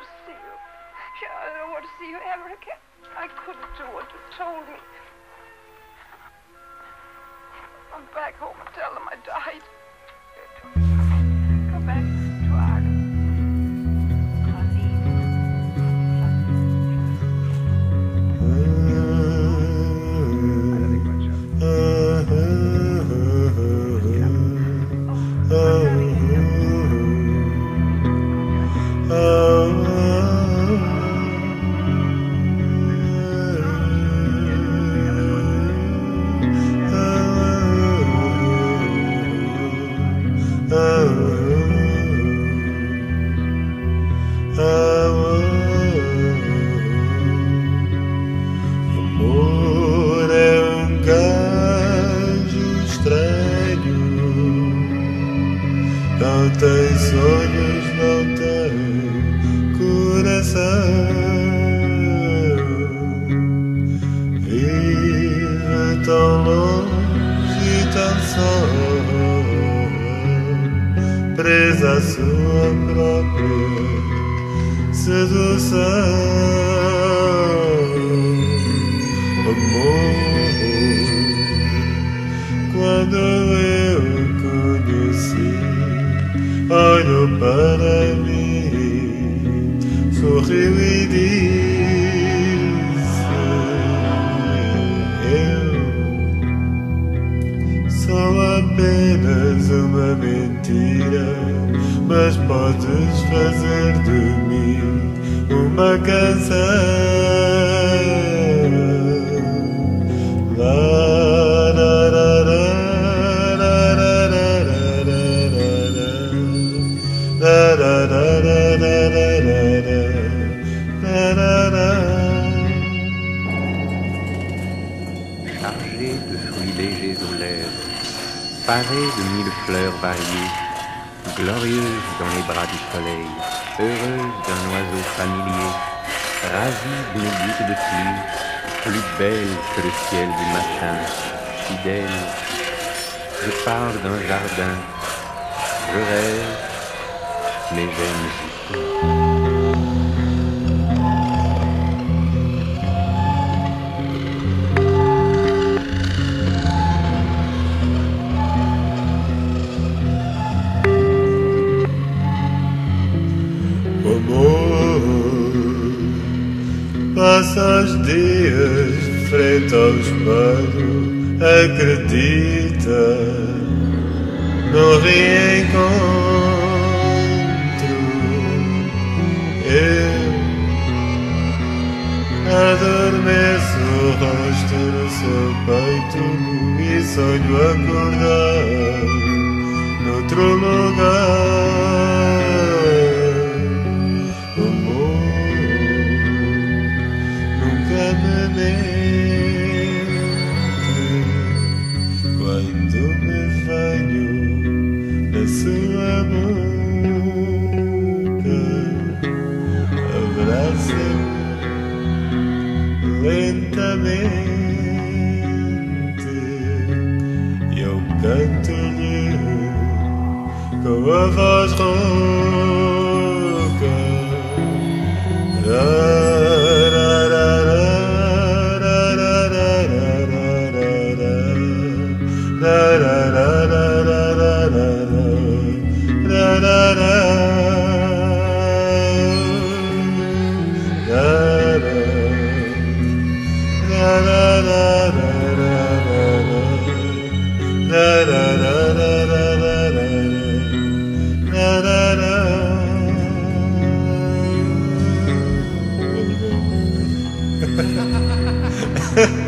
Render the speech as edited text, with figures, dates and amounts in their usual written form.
to see you. I don't want to see you ever again. I couldn't do what you told me. I'm back home and tell them I died. Come back to Ireland. Amor é gajo estranho, não tem sonhos, não tem coração, vive tão longe e tão só, presa à sua própria sedução. Amor, quando eu o conheci, olhou para mim, sorriu e disse: eu sou apenas uma mentira, mas podes fazer de mim uma canção. Chargé de fruits légers aux lèvres, paré de mille fleurs variées, glorieuse dans les bras du soleil, heureuse d'un oiseau familier, ravie d'une goutte de pluie, plus belle que le ciel du matin, fidèle. Je parle d'un jardin, je rêve, mais j'aime ici. Amor, passa os dias frente ao espelho, acredita no reencontro. Eu adormeço o rosto no seu peito e sonho acordar noutro lugar. Quando me venho na sua boca, abraça-me lentamente e eu canto-lhe com a voz rouca. Ha